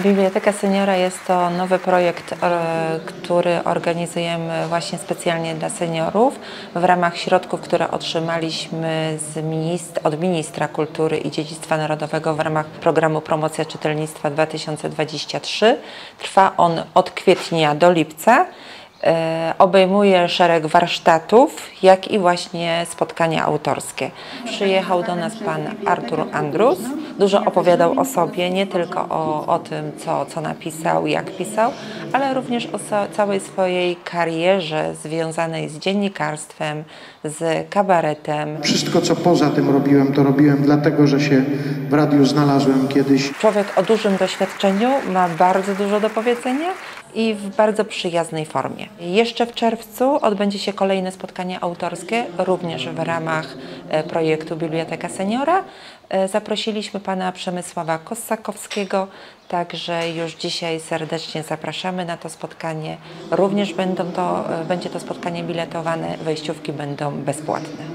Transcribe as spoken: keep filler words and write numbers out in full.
Biblioteka Seniora jest to nowy projekt, który organizujemy właśnie specjalnie dla seniorów w ramach środków, które otrzymaliśmy z minist od Ministra Kultury i Dziedzictwa Narodowego w ramach programu Promocja Czytelnictwa dwa tysiące dwadzieścia trzy. Trwa on od kwietnia do lipca. Obejmuje szereg warsztatów, jak i właśnie spotkania autorskie. Przyjechał do nas pan Artur Andrus. Dużo opowiadał o sobie, nie tylko o, o tym, co, co napisał, jak pisał, ale również o so, całej swojej karierze związanej z dziennikarstwem, z kabaretem. Wszystko, co poza tym robiłem, to robiłem dlatego, że się w radiu znalazłem kiedyś. Człowiek o dużym doświadczeniu ma bardzo dużo do powiedzenia i w bardzo przyjaznej formie. Jeszcze w czerwcu odbędzie się kolejne spotkanie autorskie, również w ramach projektu Biblioteka Seniora. Zaprosiliśmy pana Przemysława Kossakowskiego, także już dzisiaj serdecznie zapraszamy na to spotkanie. Również będą to, będzie to spotkanie biletowane, wejściówki będą bezpłatne.